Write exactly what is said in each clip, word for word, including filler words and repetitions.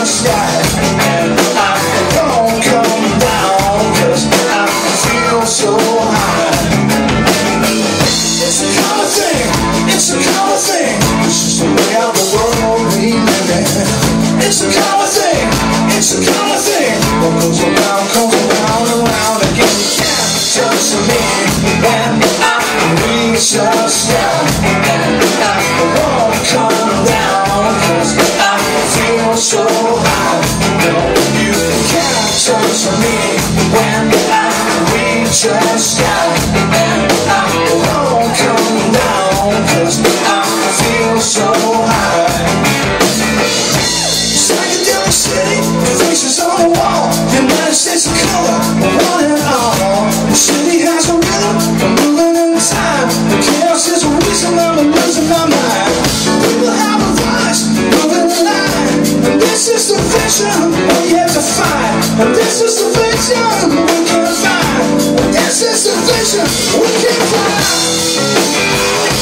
the sky, and I won't come down, cause I feel so high. It's a common thing, it's a common thing, it's just the way of the world we live in. It's a common thing, it's a common thing, what goes around comes around and around again. You can't touch me when I reach the sky, and I won't come down, cause I feel so high. No, you can't touch me when I reach the sky, and I won't come down, cause I feel so high. Psychedelic city, faces on the wall, United States of color, one and all. The city has a rhythm, I'm moving in time. The chaos is a reason I'm losing my mind. People have a voice, moving the line, and this is the vision we have to find. And this is the vision we can find. And this is the vision we can find.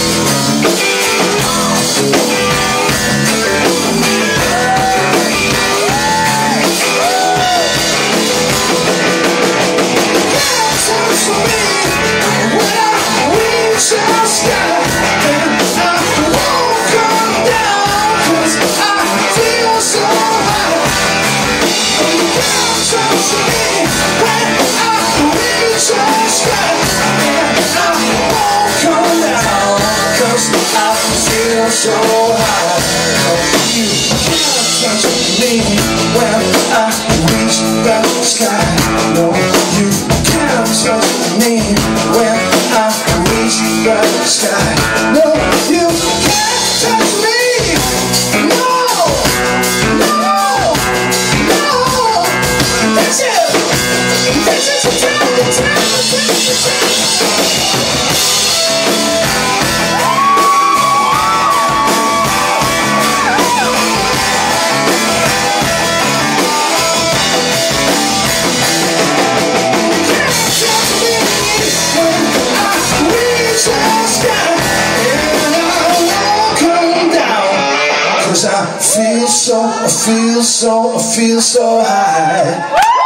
So high, you can't touch me when I reach the sky. No, you can't touch me when I reach the sky. No, you can't touch me. No, no, no. That's it. That's it. That's it. That's it. I feel so, I feel so, I feel so high.